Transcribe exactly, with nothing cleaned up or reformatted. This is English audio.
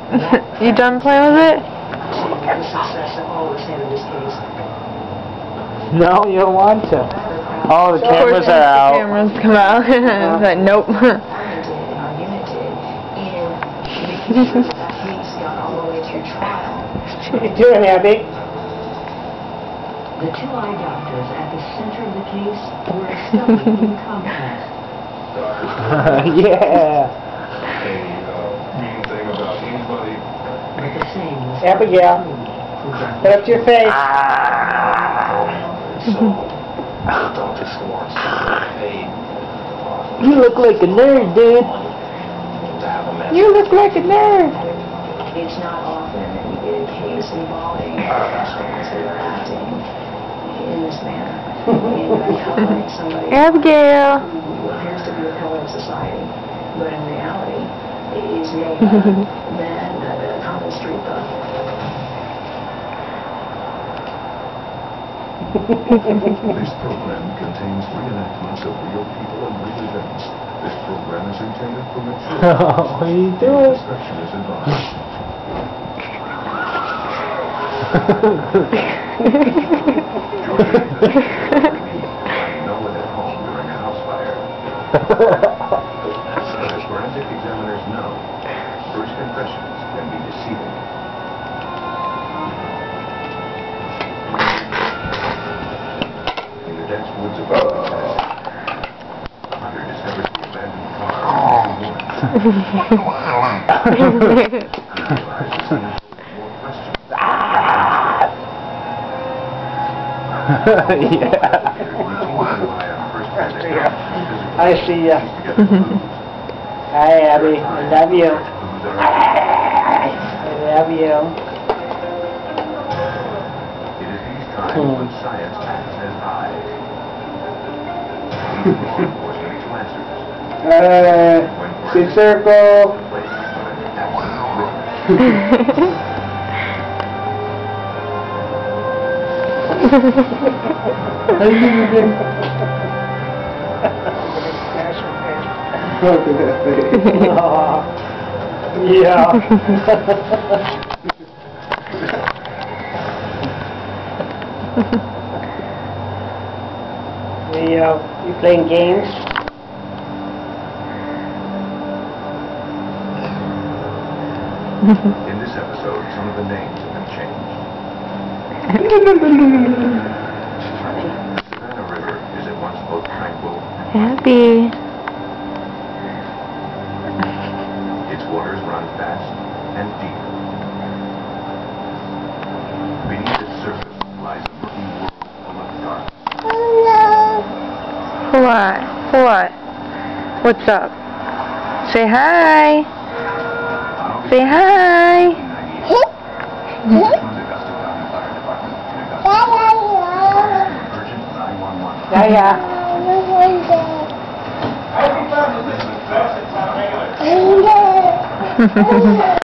You done playing with it? No, you don't want to. Oh, the cameras are out. The cameras come out. It's like, nope. What are you doing, Abby? The two eye doctors at the center of the case were studying in contrast. Yeah. Abigail, put up to your face. You look like a nerd, dude. You look like a nerd. It's not often that you get a case involving professionals that are acting in this manner. And somebody Abigail. who appears to be a pillar of society, but in reality is no better than a common street thug. This program contains reenactments of real people and real events. This program is intended for mature. What are you doing? Discretion is advised. No one at home during a house fire. As forensic examiners know, first impressions can be deceiving. In the dense woods of Alabama, Hunter discovers the abandoned car. Yeah. I see ya. Hi, Abby. I love you. I love you. It is these times when science acts as eyes. Law enforcement to answers. Uh, see circle. Yeah. Leo, you playing games? In this episode, some of the names have been changed. The Savannah River is at once both tranquil and Happy. its waters run fast and deep. Beneath its surface lies a murky world full of darkness. What? What? What's up? Say hi. Say hi. Yeah, yeah.